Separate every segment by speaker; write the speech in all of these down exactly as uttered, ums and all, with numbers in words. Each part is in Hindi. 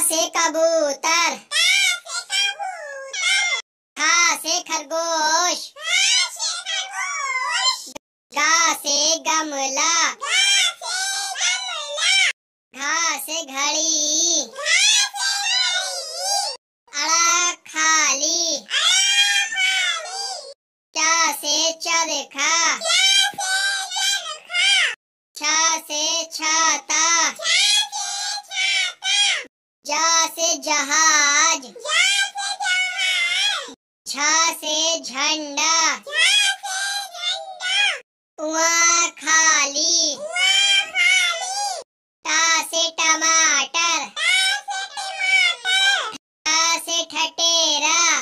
Speaker 1: से कबूतर, खा से खरगोश, गा से गमला, घा से घड़ी, अड़ा खाली, चा से चरखा, छा से छाता, जा से जहाज, झा से झंडा, उआ खाली, टा से टमाटर, टा से ठटेरा,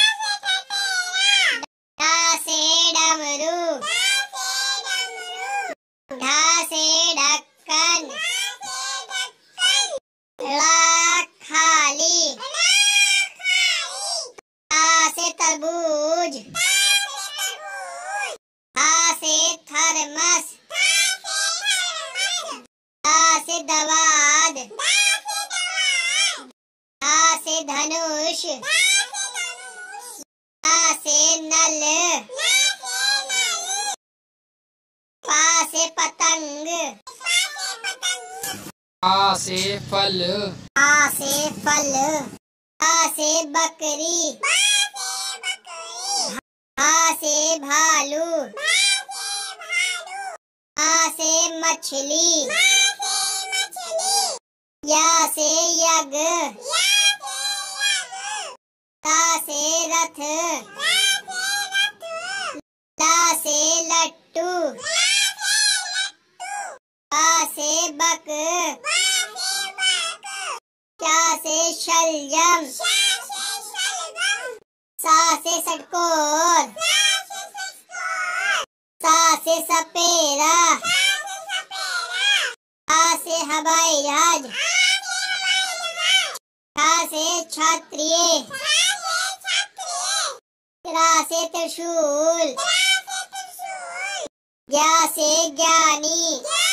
Speaker 1: डा से डमरू, ढा से ढक्कन, ला खाली, ता से तरबूज, हा से थर्मस, दा से दवाद, धा से धनुष, ता से नल, पा से पतंग,
Speaker 2: आ से फल,
Speaker 1: आ से फल, आ से बकरी, आ से भालू, आ से मछली, या से यज्ञ, ता से रथ, ला से लट्टू, बा से बक, चा से शलजम, सा से षटकोर, सा से सपेरा, हा से हवाई जहाज, छा से क्षत्रिय, रा से त्रिशूल, ज्ञा से ज्ञानी।